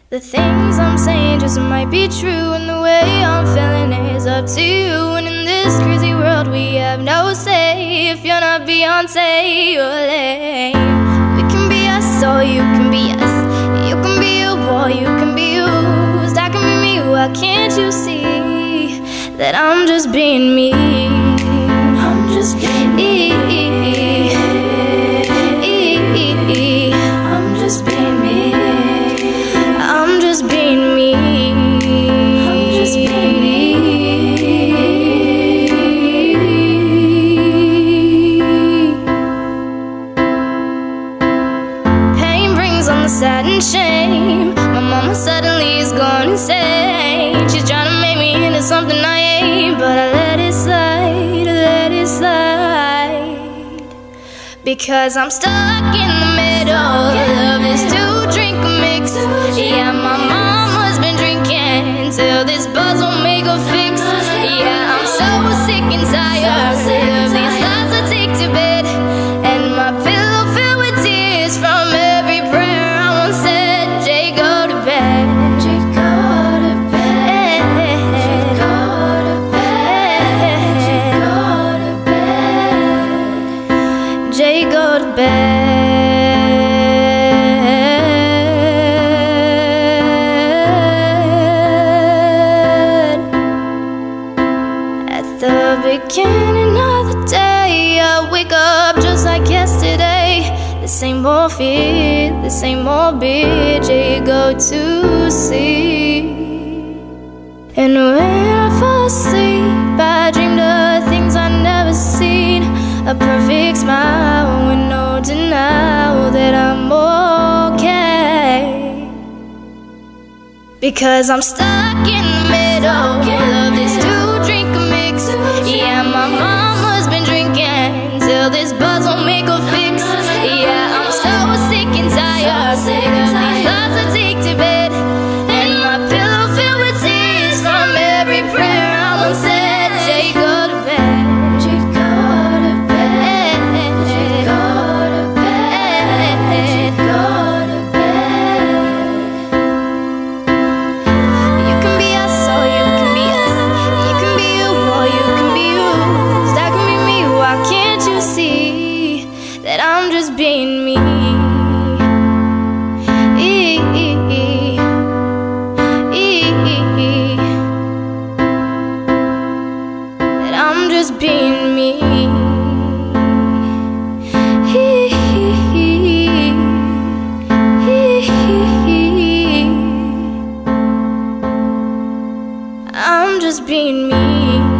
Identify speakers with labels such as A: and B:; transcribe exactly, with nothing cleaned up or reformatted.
A: The things I'm saying just might be true, and the way I'm feeling is up to you. And in this crazy world we have no say. If you're not Beyonce, you're lame. We can be us, or you can be us. You can be you, or you can be used. I can be me, why can't you see that I'm just being me? I'm just being me. I'm just being me. I'm just being me. I'm just being me. Pain brings on the sad and shame. My mama suddenly is gone insane. She's trying to make me into something I ain't, but I let it slide, I let it slide. Because I'm stuck in the middle of this two-drink mix. Yeah, my mama's been drinking till this buzz won't make a fix. Yeah, I'm so sick and tired of these lies I take to bed, and my pillow filled with tears from every prayer I once said. Jade, go to bed. Jade, go to bed. Jade, go to bed. Jade, go to bed. The beginning of the day, I wake up just like yesterday. The same old fear, the same old bitch you go to sleep. And when I fall asleep, I dreamed of things I never seen. A perfect smile with no denial that I'm okay. Because I'm stuck in the middle of this two-drink mix. Yeah, my mama's been drinking till this buzz won't make a fix. Yeah, I'm so sick and tired of these lies I take to bed, and my pillow filled with tears from every prayer I once said. Jade, go to bed. Jade, go to bed. Jade, go to bed. Jade, go to bed. You can be us, or you can be us. You can be you, or you can be used. I can be me, why can't you see that I'm just being me? That I'm just being me. I'm just being me.